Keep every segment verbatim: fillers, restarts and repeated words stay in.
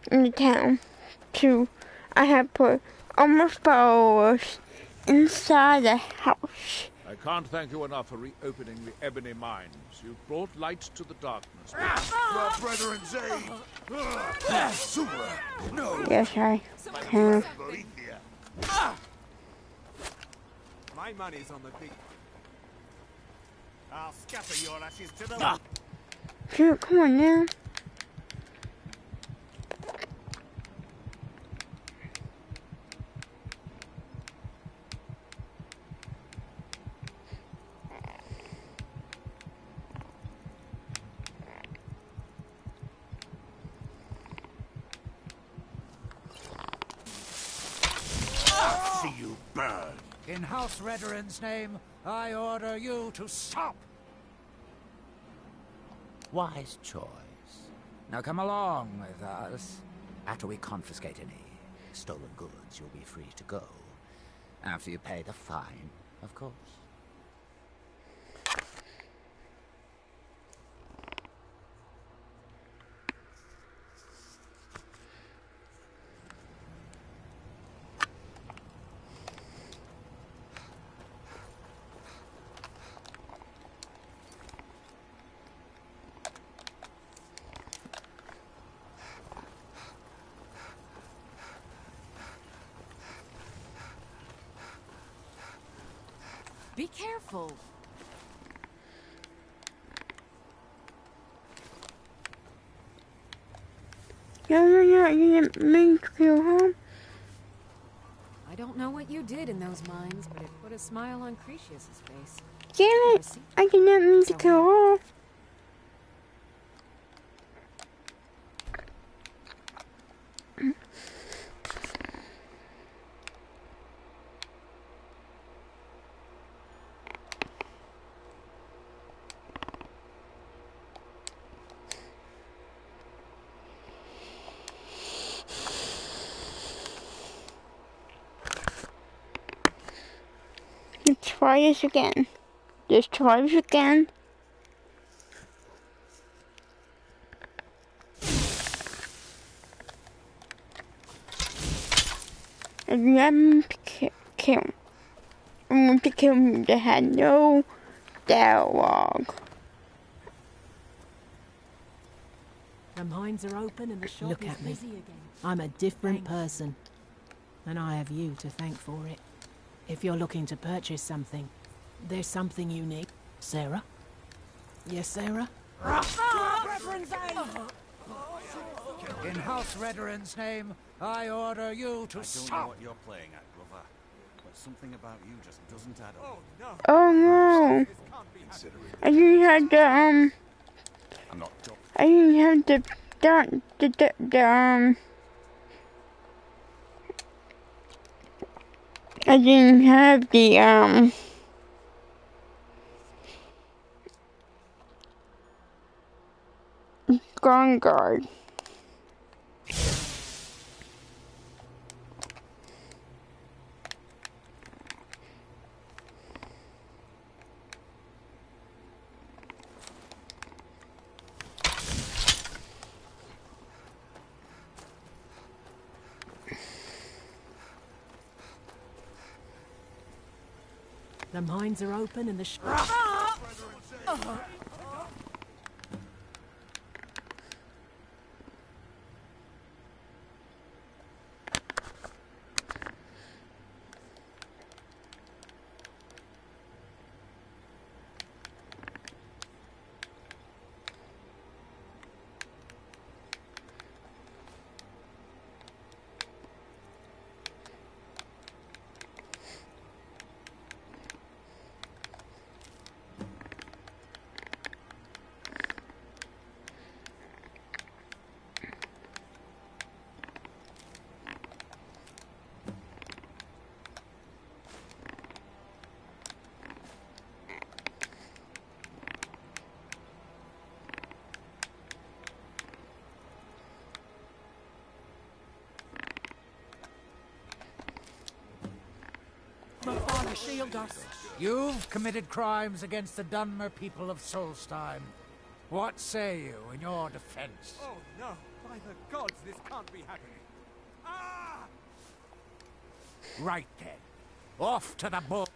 in the town, too. I have put almost followers inside the house. I can't thank you enough for reopening the Ebony Mines. You've brought light to the darkness. Your brethren say, Super, no. Yes, I can. My money's on the big. I'll scatter your ashes to the wind. Sure, come on now. See you burn. In House Redoran's name, I order you to stop. Wise choice. Now come along with us. After we confiscate any stolen goods, you'll be free to go. After you pay the fine, of course. Be careful. No, no, no, you didn't mean to kill him. I don't know what you did in those mines, but it put a smile on Cretius's face. Damn it! I did not mean to kill her. Let's try this again. Let's try this again. And then kill him. I want to kill him. They had no dialogue. The mines are open and the shop Look is at me. busy again. I'm a different Thanks. person, and I have you to thank for it. If you're looking to purchase something, there's something you need. Sarah? Yes, Sarah? In House Redoran's name, I order you to I don't stop. know what you're playing at, Glover, but something about you just doesn't add up. Oh no! Oh no! I didn't have the um. I'm not joking. I didn't have the the the, the, the um. I didn't have the um. Gone guard. The mines are open and the shop. Shield us. You've committed crimes against the Dunmer people of Solstheim. What say you in your defense? Oh no! By the gods, this can't be happening. Ah! Right then. Off to the bull.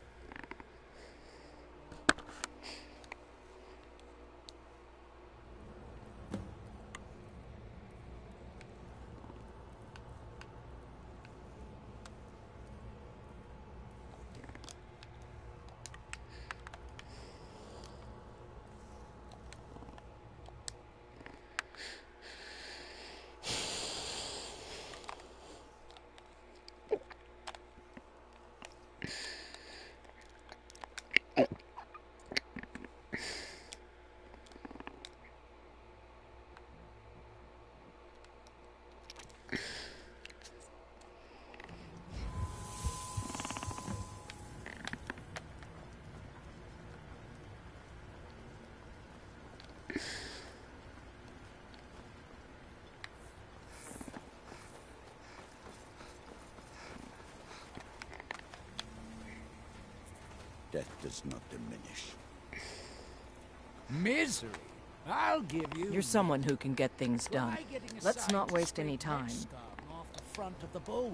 Death does not diminish. Misery? I'll give you... You're someone who can get things done. Try getting Let's aside not to waste any scrape time. neck scum off the front of the bulwark.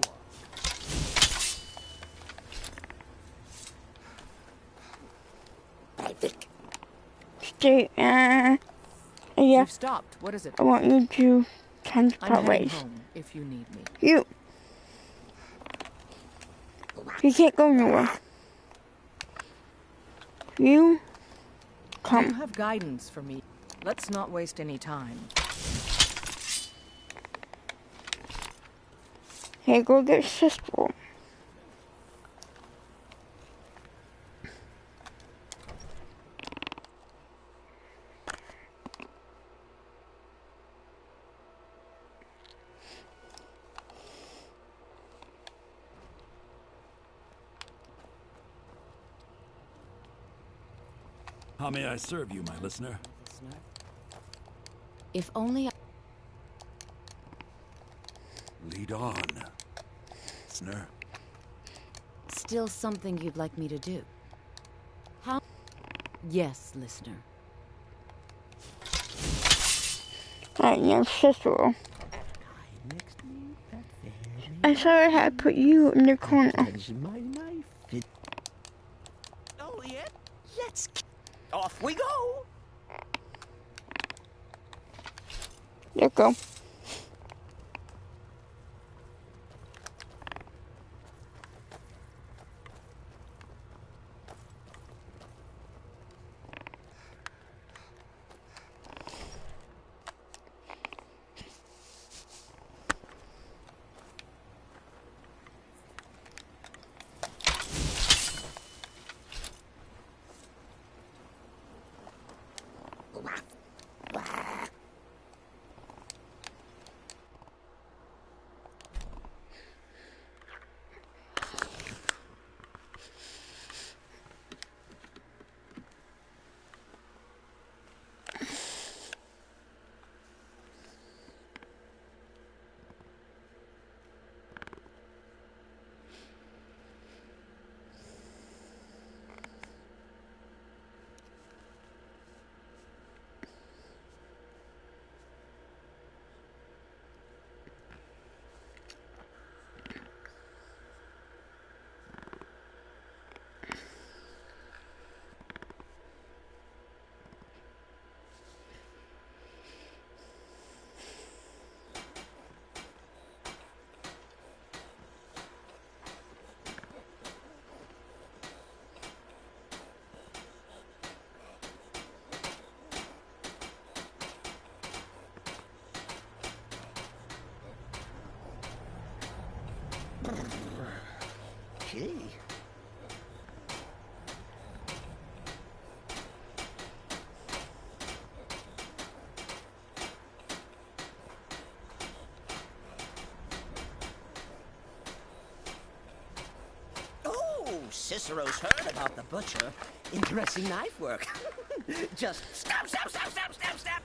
Stay, uh, yeah, You've stopped. What is it? I want you to change I'm heading pathways. home if you need me. You. You can't go nowhere. You. You Come. have guidance for me. Let's not waste any time. Hey, go get sister. How may I serve you, my listener? If only I... Lead on, listener. Still something you'd like me to do? How? Yes, listener. Alright, now sister. I sorry I had to put you in the corner. Oh, yeah? Let's... Off we go! There you go. Gee. Oh, Cicero's heard about the butcher. Interesting knife work. Just stab, stab, stab, stab, stab, stab.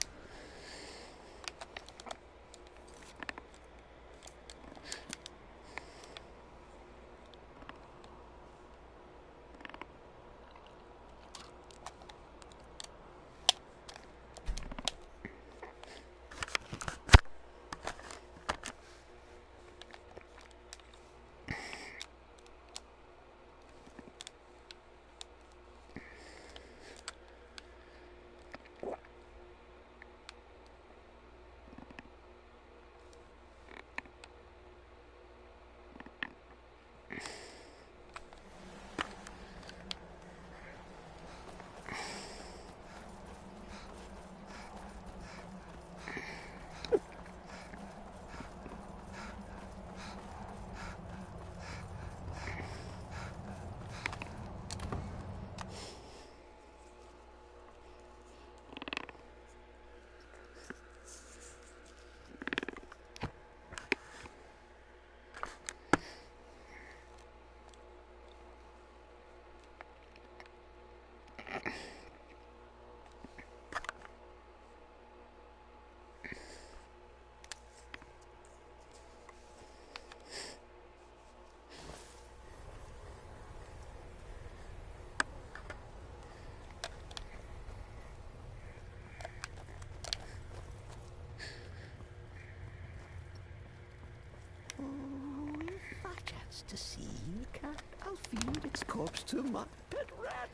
wants to see the cat, I'll feed its corpse to my pet rat.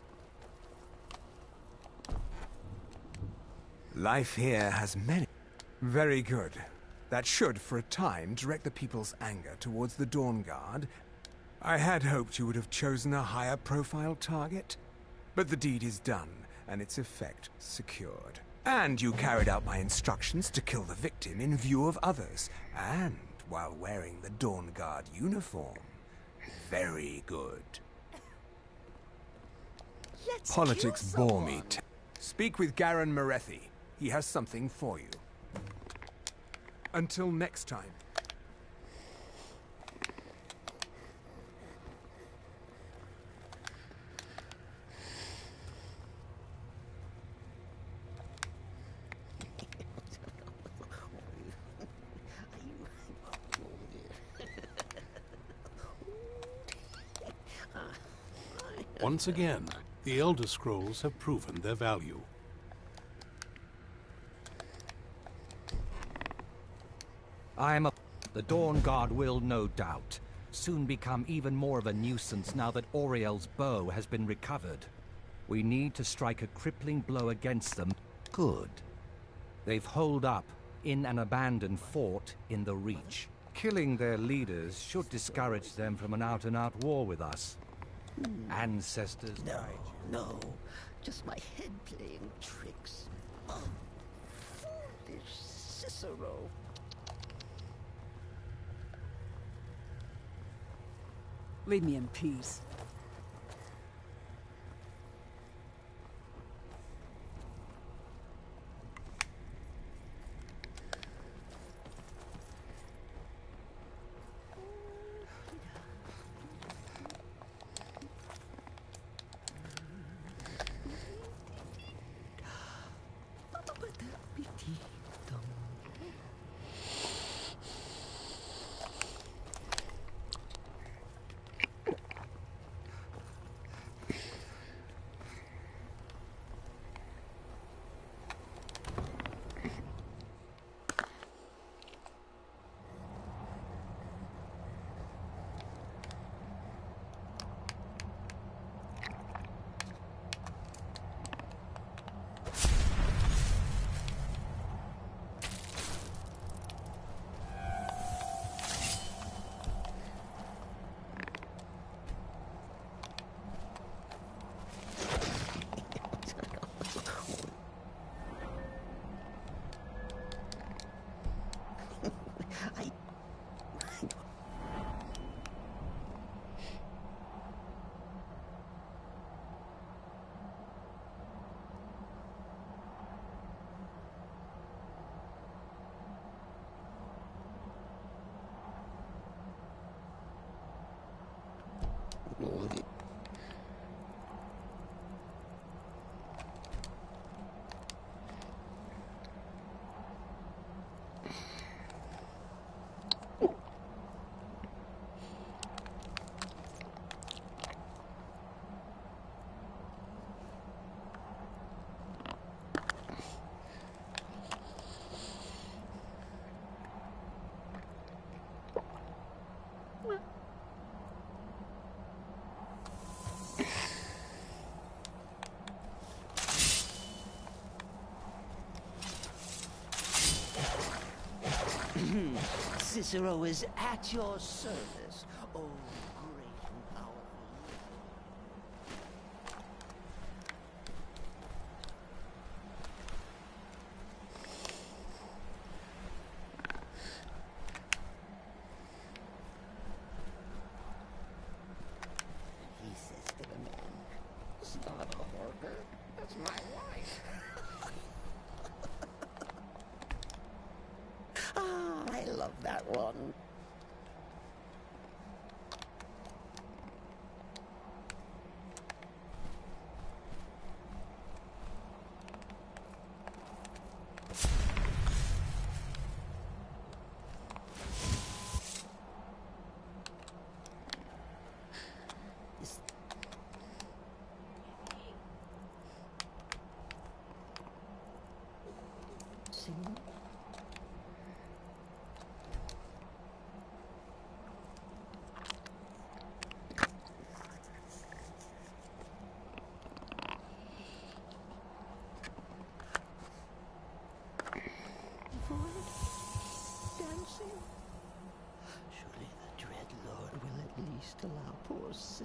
Life here has many. Very good. That should, for a time, direct the people's anger towards the Dawn Guard. I had hoped you would have chosen a higher profile target, but the deed is done, and its effect secured. And you carried out my instructions to kill the victim in view of others, and while wearing the Dawn Guard uniform. Very good. Let's Politics kill bore me. someone. T Speak with Garen Morethi. He has something for you. Until next time. Once again, the Elder Scrolls have proven their value. I am a... The Dawn Guard will, no doubt, soon become even more of a nuisance now that Auriel's bow has been recovered. We need to strike a crippling blow against them. Good. They've holed up in an abandoned fort in the Reach. Killing their leaders should discourage them from an out-and-out war with us. Ancestors... No, no. Just my head playing tricks. Oh, foolish Cicero. Leave me in peace. Cicero is at your service. Oh, great and powerful. He says to the man, "It's not a worker. That's my wife." Ah, I love that one.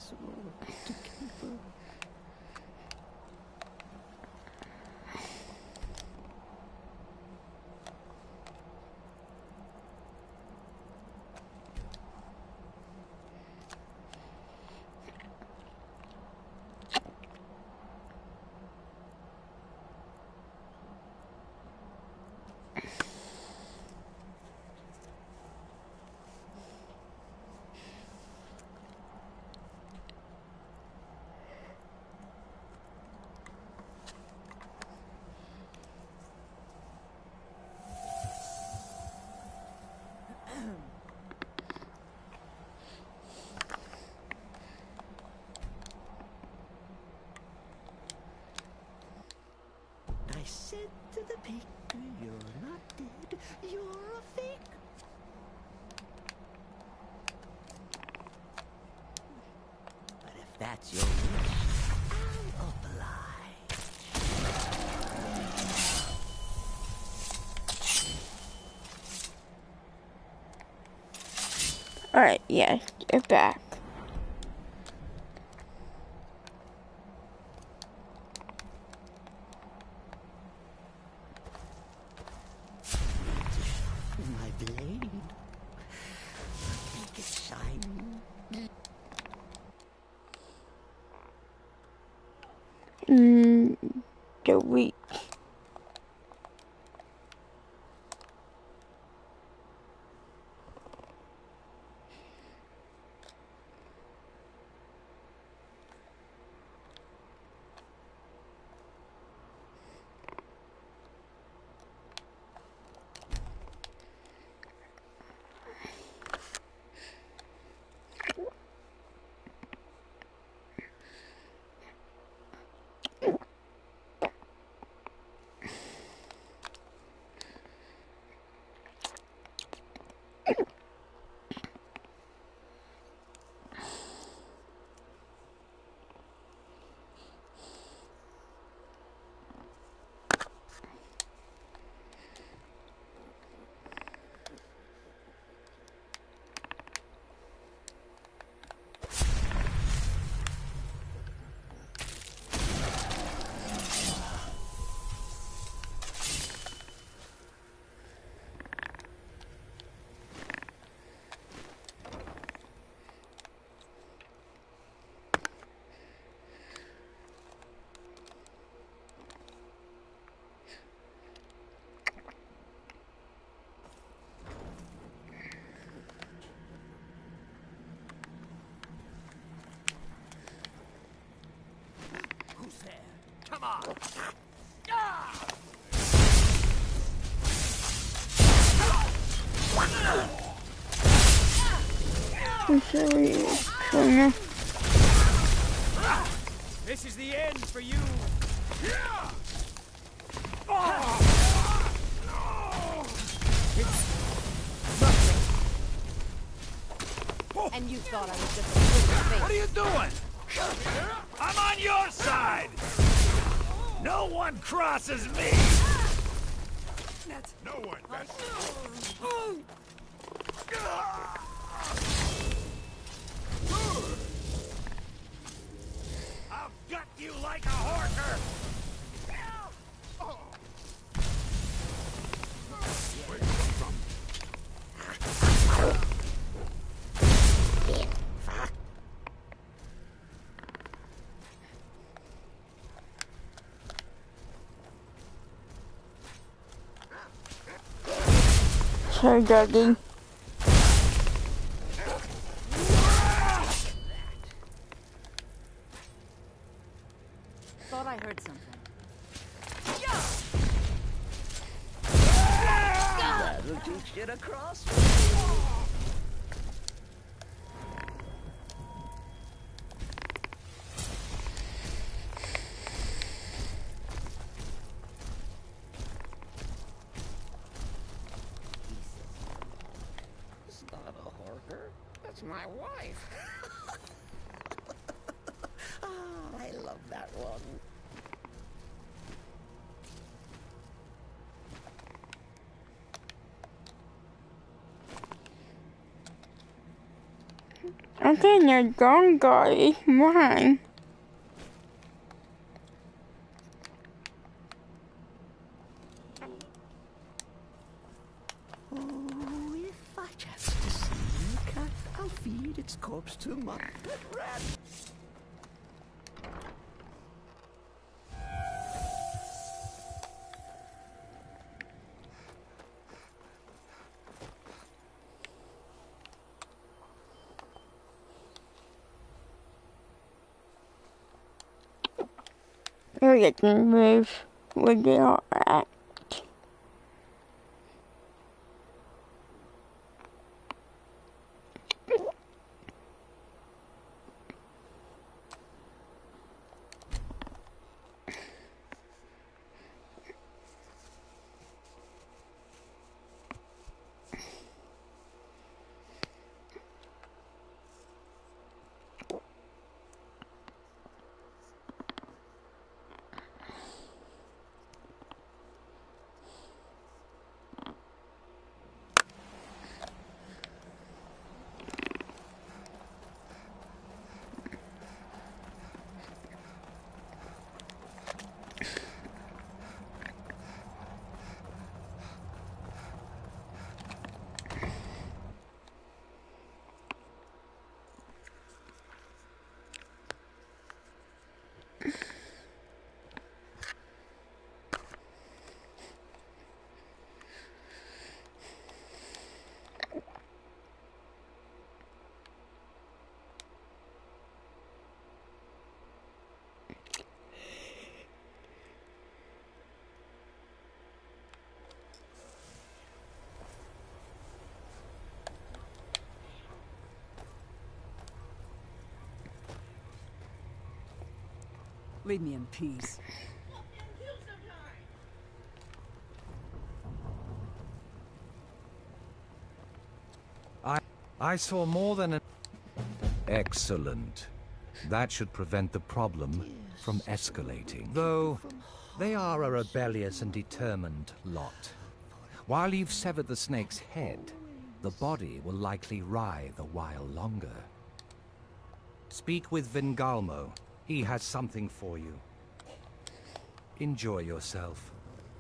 impossible to keep her. I said to the baker, you're not dead, you're a fake. But if that's your wish, I'll oblige. Alright, yes, get back. My blade. Make it shine. Mm, delete. Come on! I'm sorry, Connor. This is the end for you. And you thought I was just a little face. What are you doing? I'm on your side! No one crosses me! No one. That's... I'll gut you like a horker! Where you come from? Sorry, doggy. Thought I heard something. That'll teach you to cross. It's not a horker. That's my wife. Ah, I love that one. Okay, now Dawnguard is mine. Oh, if I just to see the cat, I'll feed its corpse to my pet rat. We can move with the rat. Leave me in peace. I I saw more than an... Excellent. That should prevent the problem from escalating. Though, they are a rebellious and determined lot. While you've severed the snake's head, the body will likely writhe a while longer. Speak with Vingalmo. He has something for you. Enjoy yourself.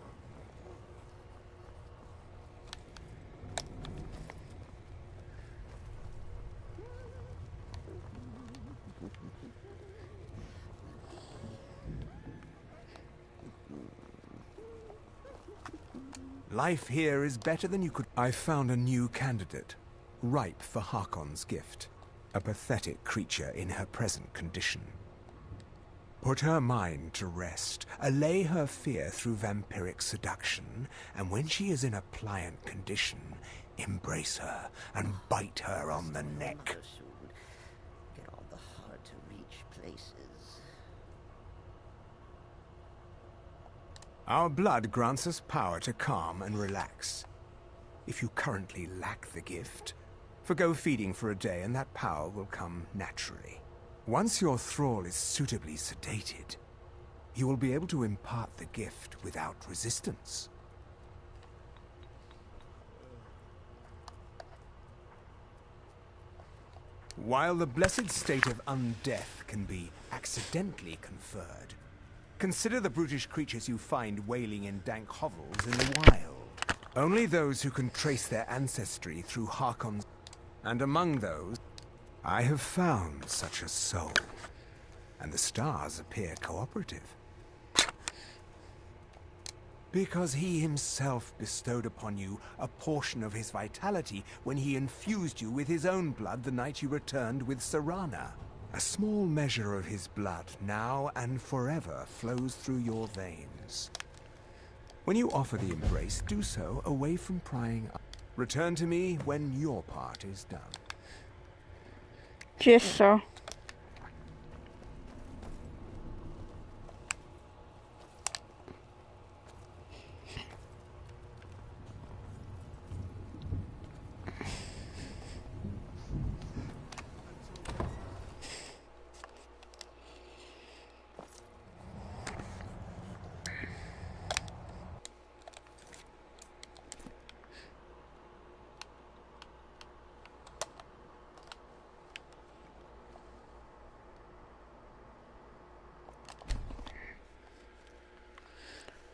Life here is better than you could... I found a new candidate, ripe for Harkon's gift. A pathetic creature in her present condition. Put her mind to rest, allay her fear through vampiric seduction, and when she is in a pliant condition, embrace her and bite her on the neck. Get all the hard-to-reach places. Our blood grants us power to calm and relax. If you currently lack the gift, forgo feeding for a day and that power will come naturally. Once your thrall is suitably sedated, you will be able to impart the gift without resistance. While the blessed state of undeath can be accidentally conferred, consider the brutish creatures you find wailing in dank hovels in the wild. Only those who can trace their ancestry through Harkon's... And among those, I have found such a soul. And the stars appear cooperative. Because he himself bestowed upon you a portion of his vitality when he infused you with his own blood the night you returned with Serana. A small measure of his blood now and forever flows through your veins. When you offer the embrace, do so away from prying up. Return to me when your part is done. Just so.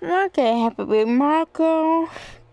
Okay, happy with Marco.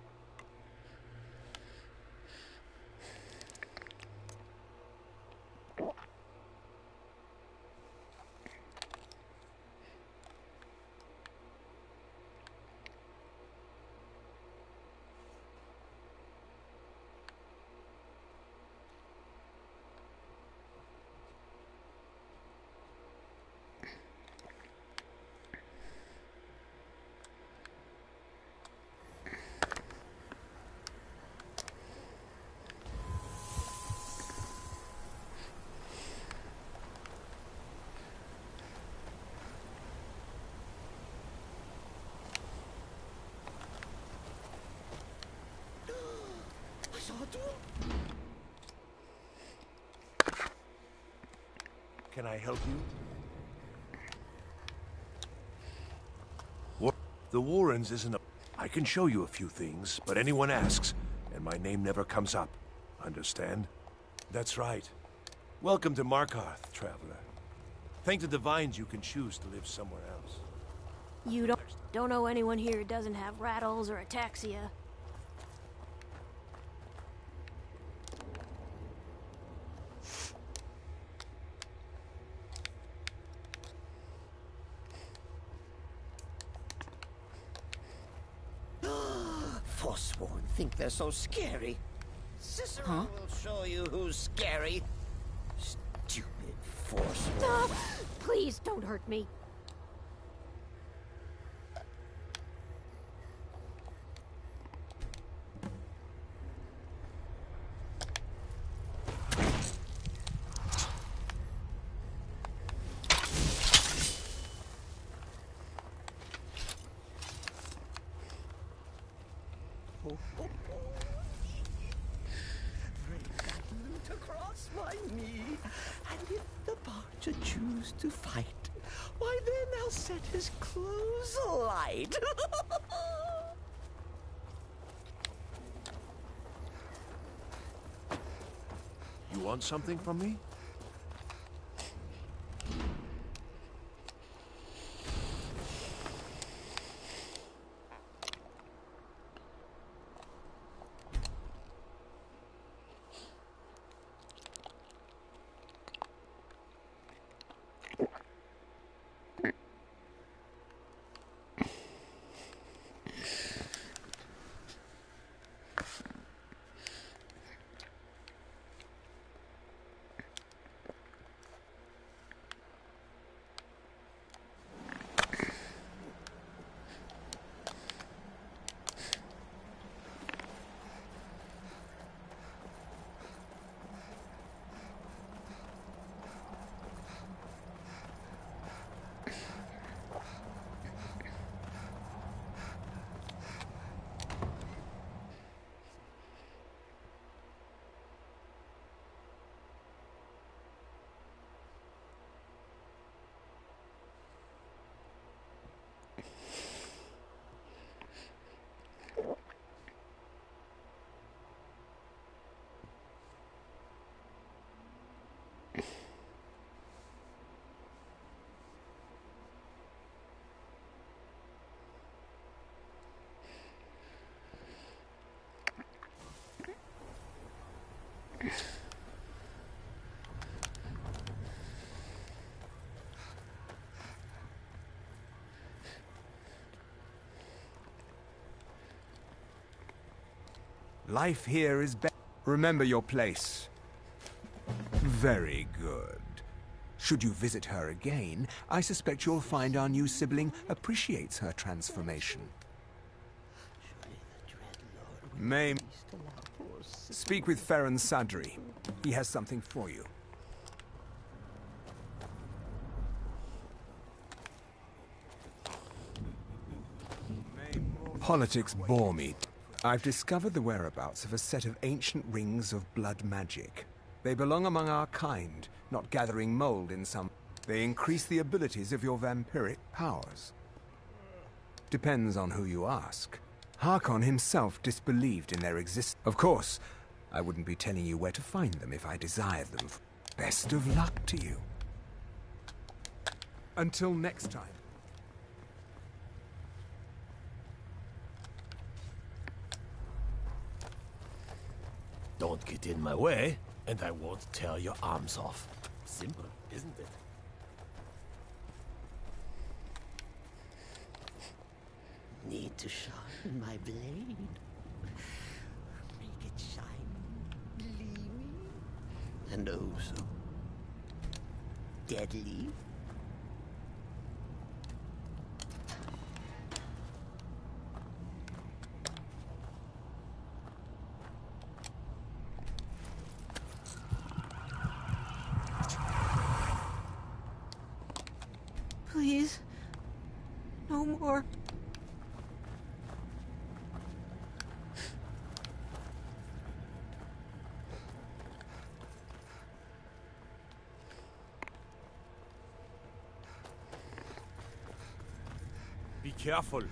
Can I help you? What? The Warrens isn't a... I can show you a few things, but anyone asks, and my name never comes up. Understand? That's right. Welcome to Markarth, traveler. Thank the Divines you can choose to live somewhere else. You don't don't know anyone here who doesn't have rattles or ataxia. Forsworn think they're so scary. Cicero Huh? will show you who's scary. Stupid Forsworn. Stop! Please don't hurt me. Break that loot across my knee, and if the Barger choose to fight, why then I'll set his clothes alight. You want something from me? Life here is better. Remember your place. Very good. Should you visit her again, I suspect you'll find our new sibling appreciates her transformation. May... Speak with Ferran Sadri. He has something for you. Politics bore me. I've discovered the whereabouts of a set of ancient rings of blood magic. They belong among our kind, not gathering mold in some... They increase the abilities of your vampiric powers. Depends on who you ask. Harkon himself disbelieved in their existence. Of course, I wouldn't be telling you where to find them if I desired them. Best of luck to you. Until next time. Don't get in my way, and I won't tear your arms off. Simple, isn't it? Need to sharpen my blade. Make it shiny, gleamy, and oh so deadly. Please. No more. Be careful.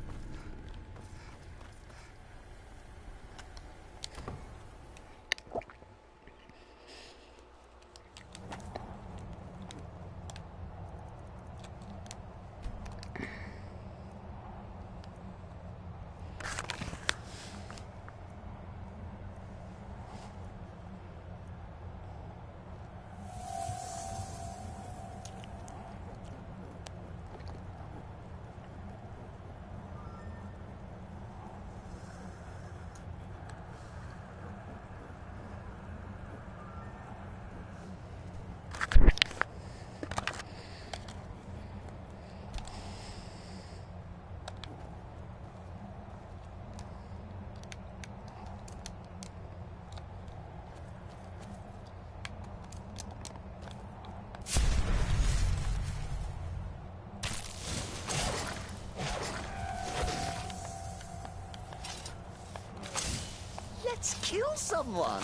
Let's kill someone.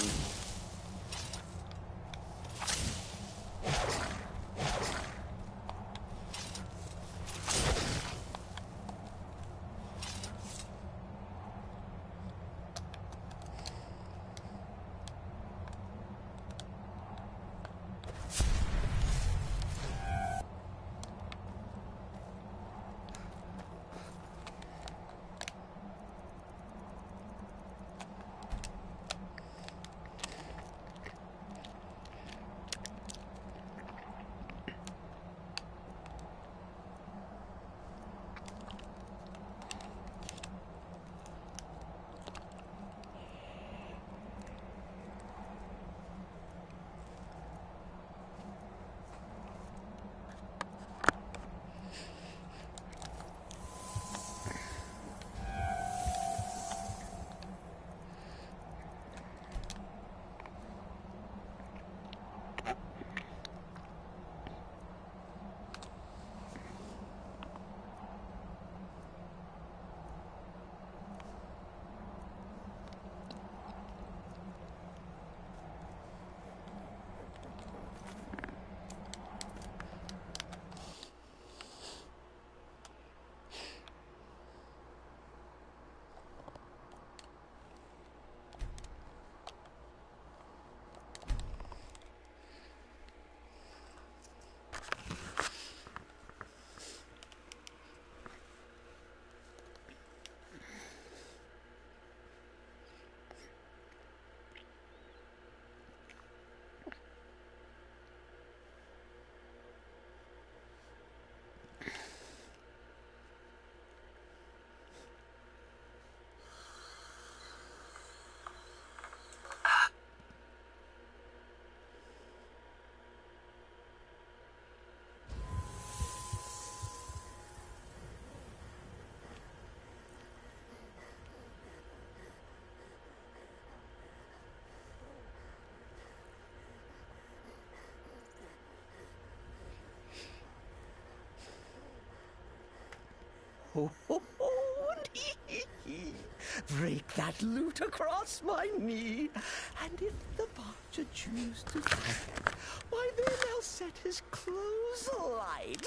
Ho, ho, ho. Break that loot across my knee. And if the Butcher choose to fight, why then I'll set his clothes alight.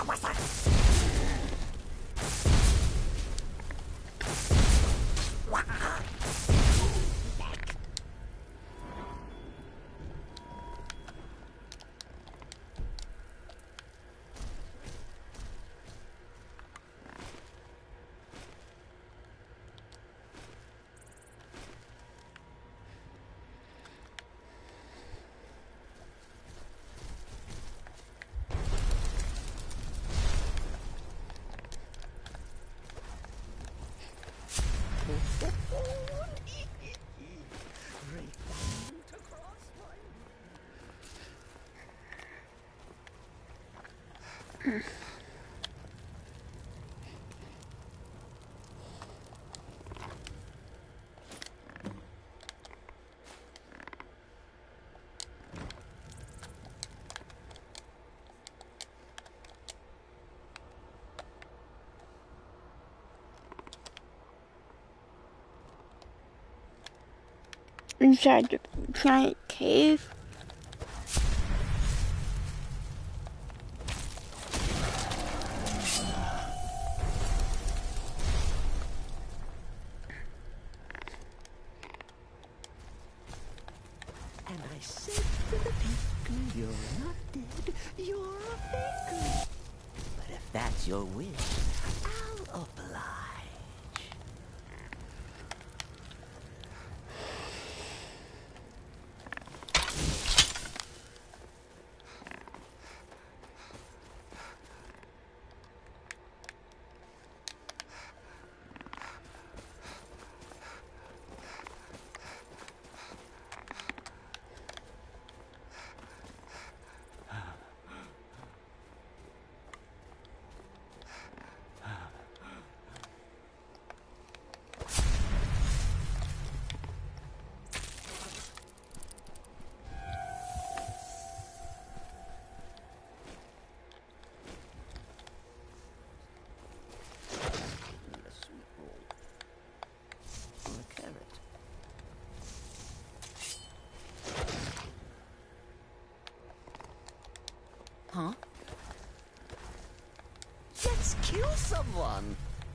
Inside the giant cave. And I said to the faker, you're not dead, you're a faker. But if that's your wish, I'll oblige. Huh? Let's kill someone.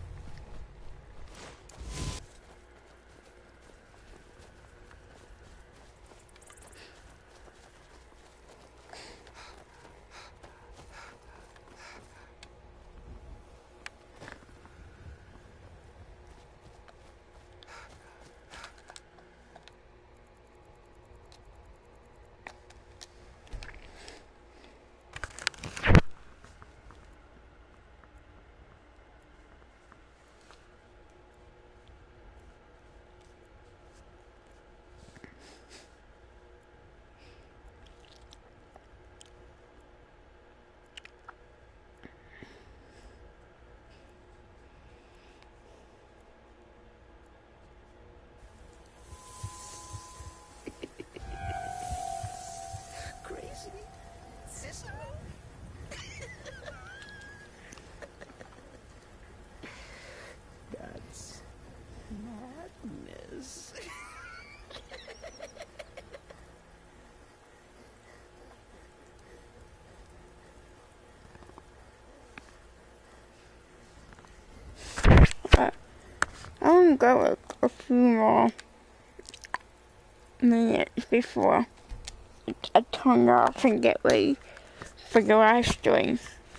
That's madness. But I'm gonna go a few more minutes before I turn off and get ready for the live stream.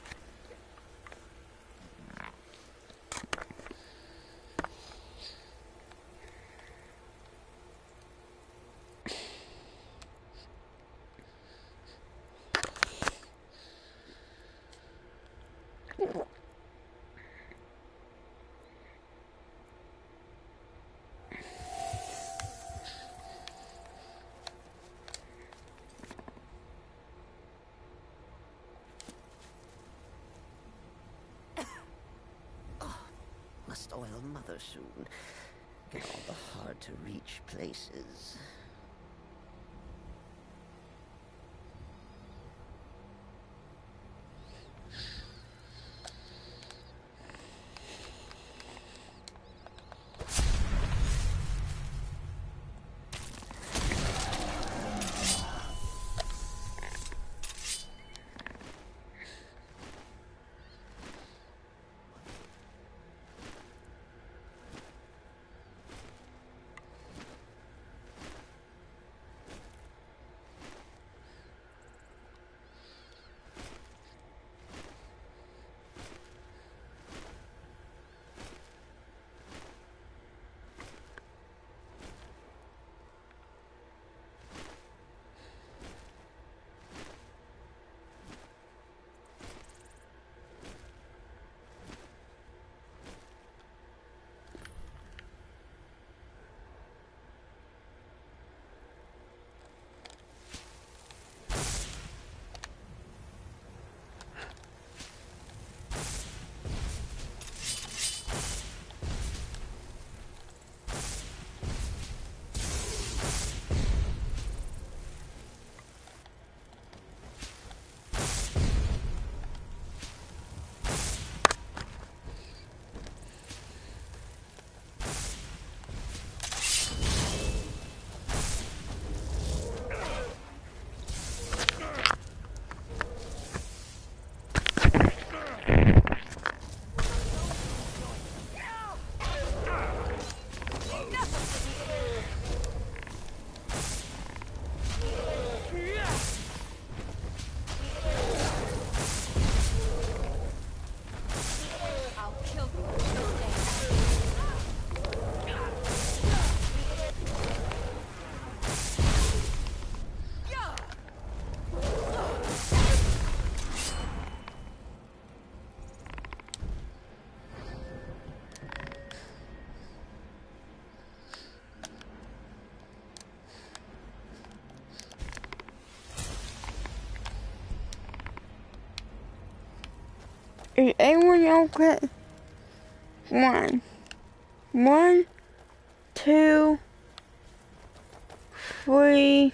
Must oil Mother soon. Get all the hard-to-reach places. Is anyone okay? One. One, two, three.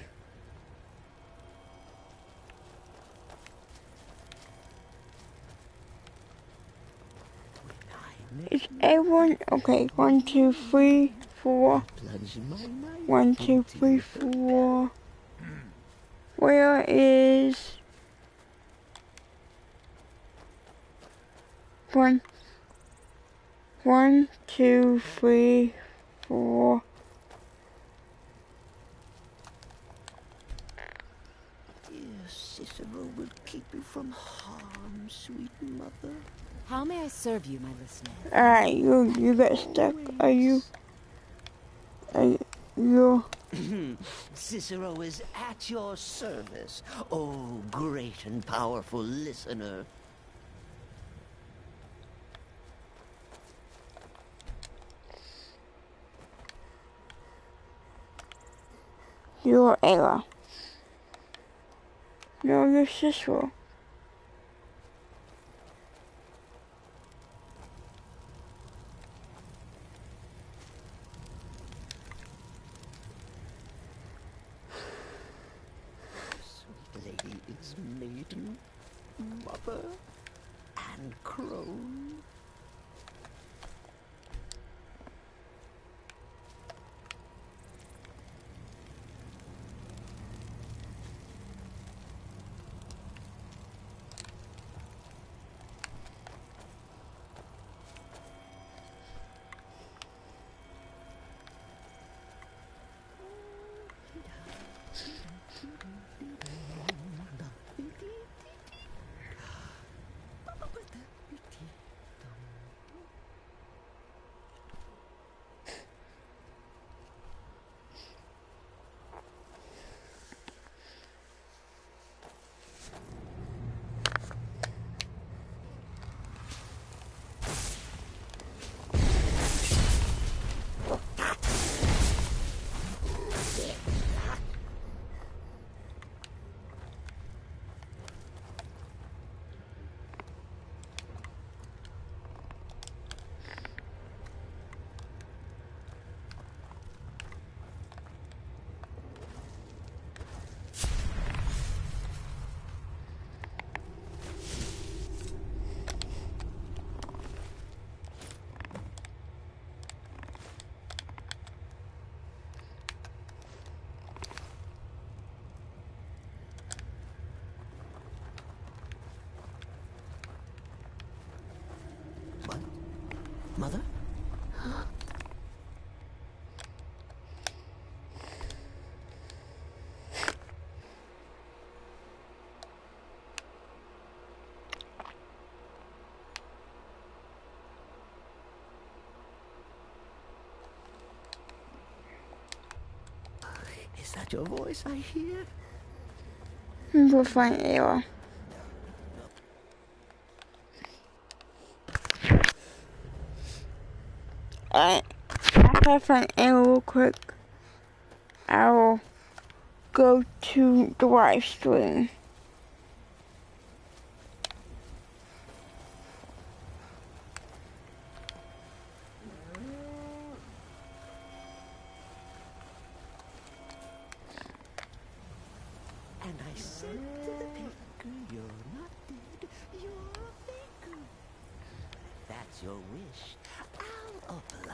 Is everyone okay? One, two, three, four. One, two, three, four. Where is one? One, two, three, four. Dear Cicero will keep you from harm, sweet mother. How may I serve you, my listener? Alright, you you got stuck. Are you? Are you? Cicero is at your service. Oh, great and powerful listener. You're Ayla. No, you're Cicero. Sweet lady is maiden, mother, and crone. Mother? Is that your voice I hear? We'll find Ayla. Alright, after I find Ayla real quick, I will go to the live stream. And I said to the faker, you're not dead, you're a faker. If that's your wish, I'll oblige.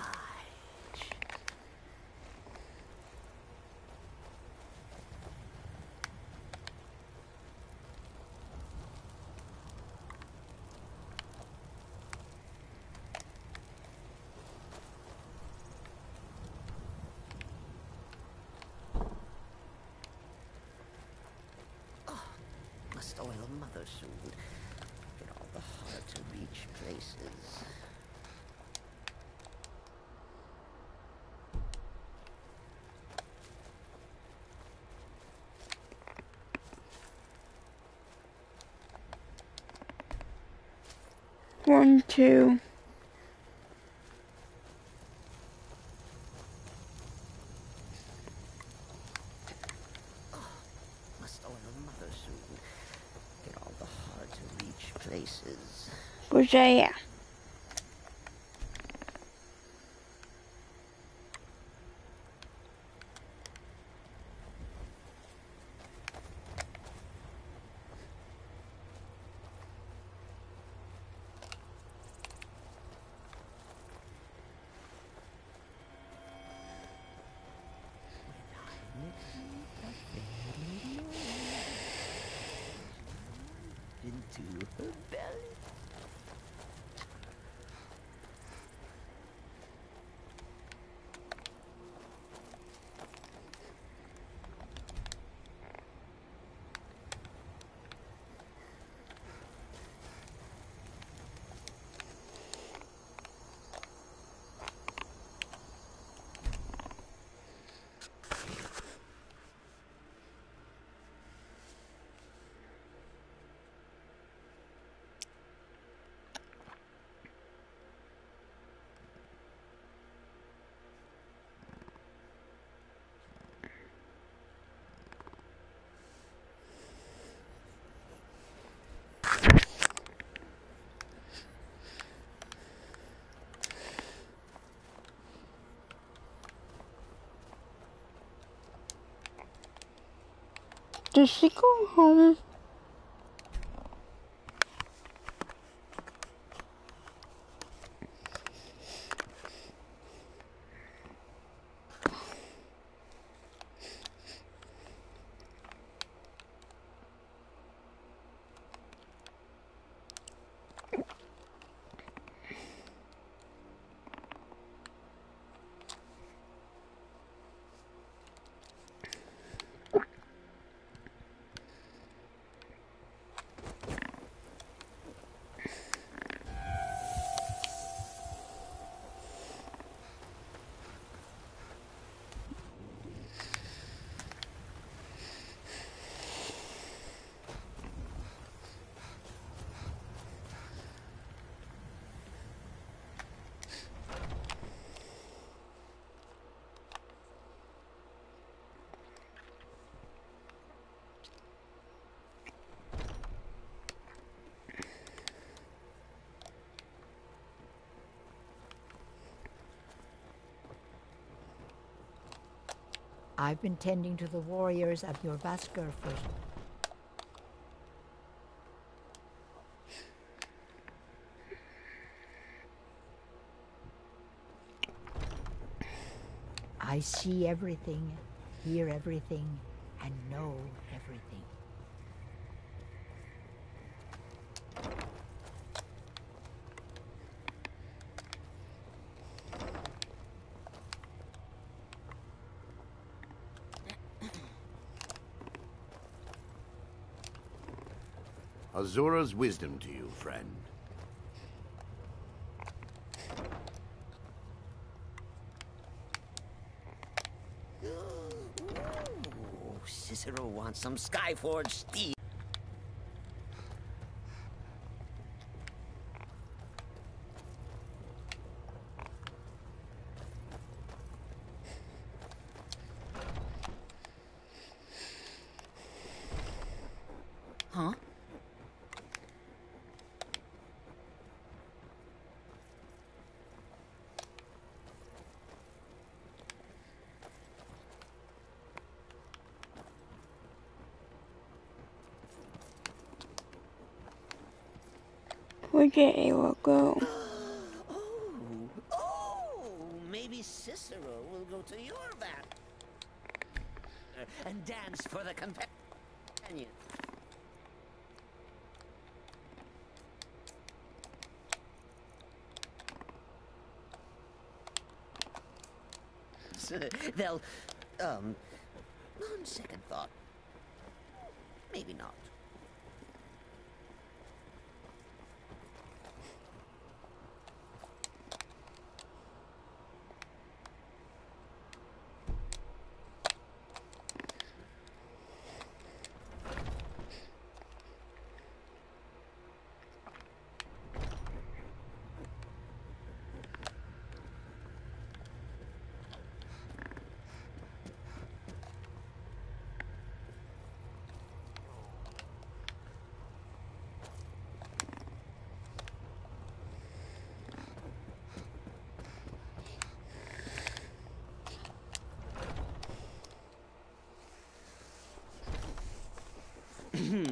Must oil mother soon. Get all the hard-to-reach places. One, two. Must oil mother soon. Get all the hard-to-reach places. But yeah. Into her belly. Did she go home? I've been tending to the warriors of your Vasker first. I see everything, hear everything, and know everything. Azura's wisdom to you, friend. Ooh, Cicero wants some Skyforge steel. Huh? Where did Ayla go? Oh, oh, maybe Cicero will go to your back and dance for the companion. They'll, um, on second thought, maybe not.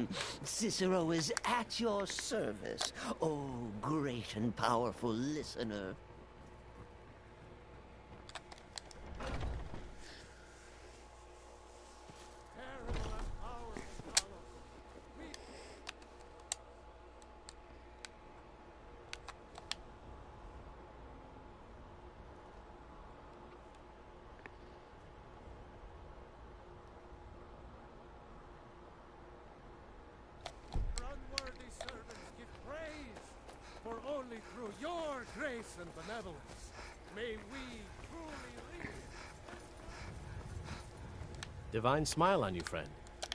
Cicero is at your service, oh great and powerful listener. For only through your grace and benevolence may we truly reach. Divine smile on you, friend.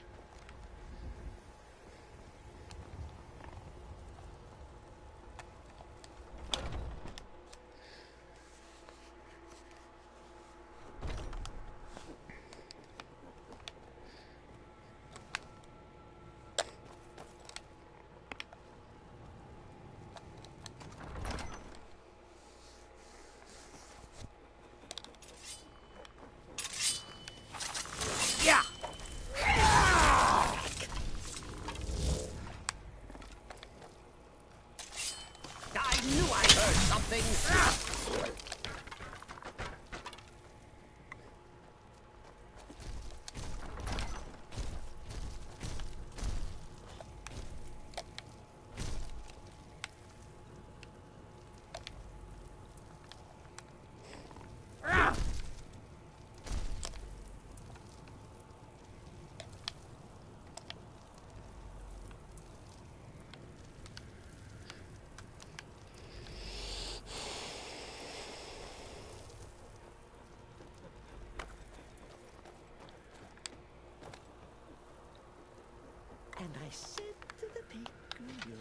And I said to the baker,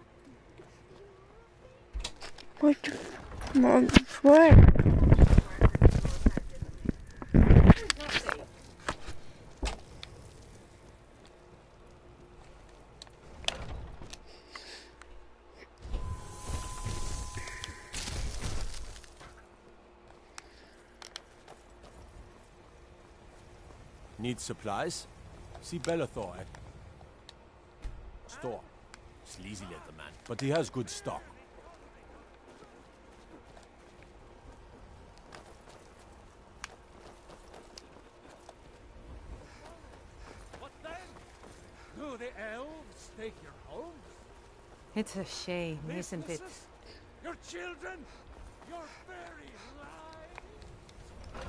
What the what? Need supplies? See Bellathor at store. Sleazy little man, but he has good stock. What then? Do the elves take your homes? It's a shame, isn't it? Businesses? Your children? Your very lives?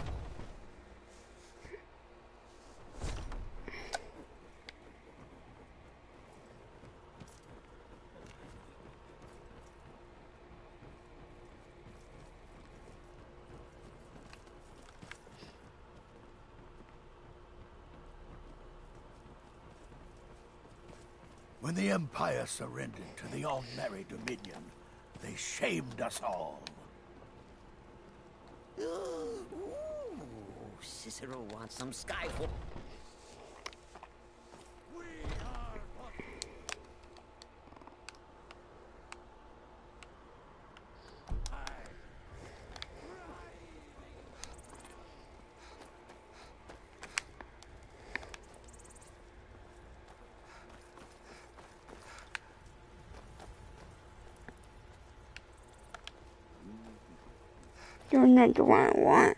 When the Empire surrendered to the Aldmeri Dominion, they shamed us all. Ooh, Cicero wants some Skyfall. We are what You're not the one I want.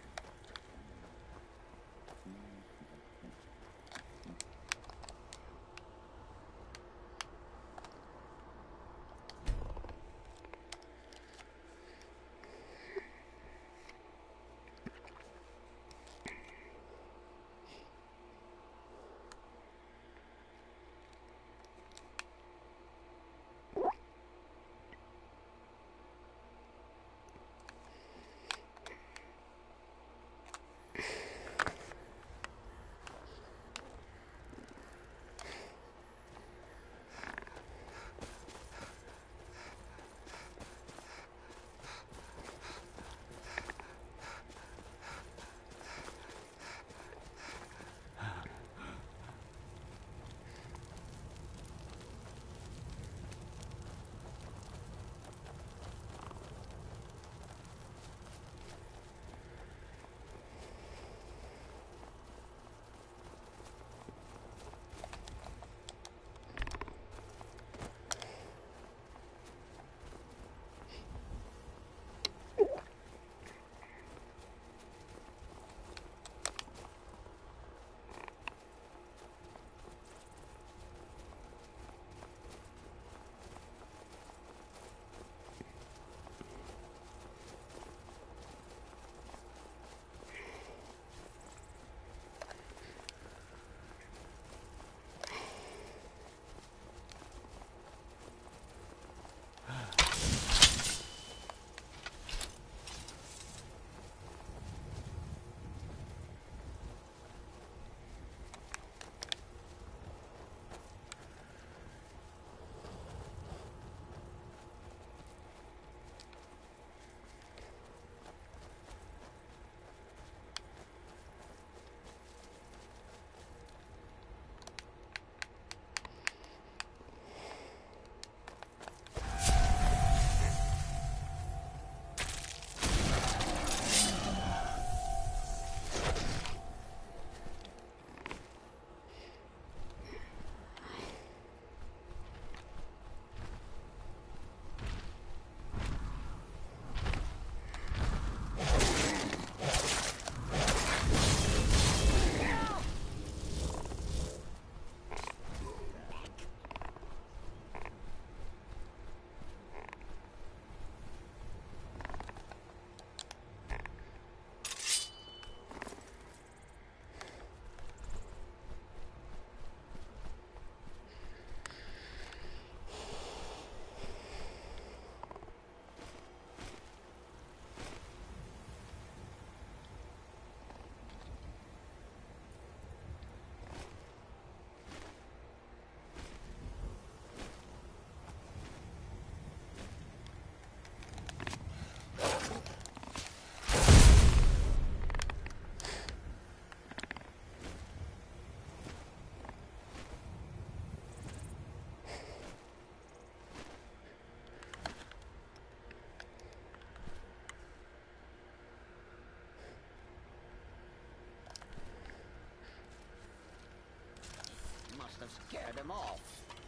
scare them off.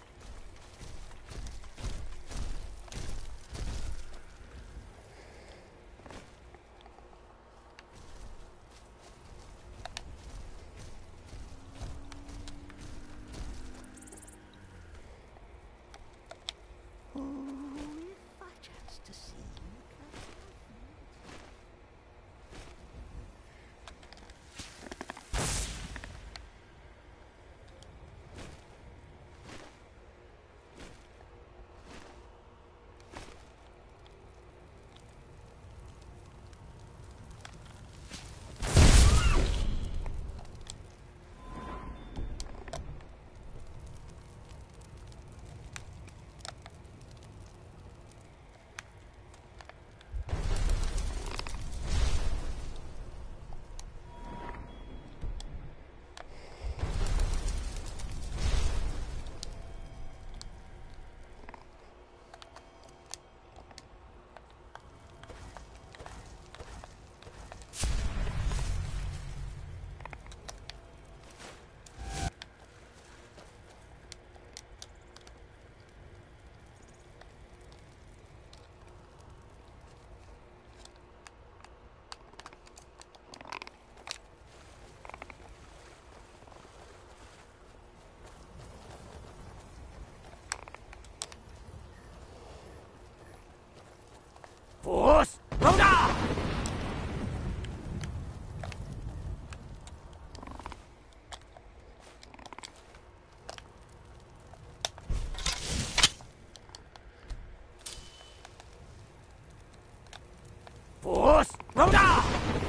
Oh, if I chance to see you. Force Rhoda! Force Rhoda!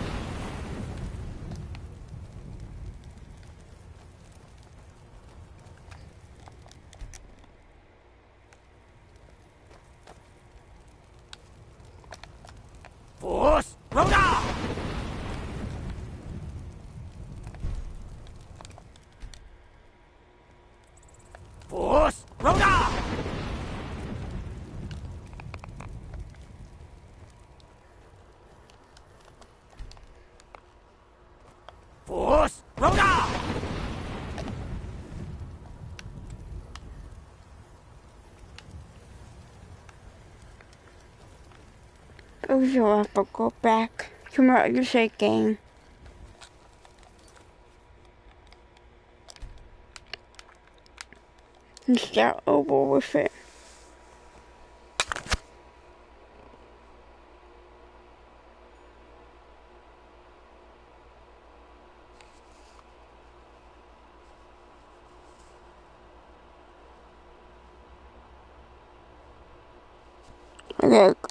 Force Rhoda! Force Rhoda! Force Rhoda! Oh, so I have to go back to my other side game. And start over with it. I gotta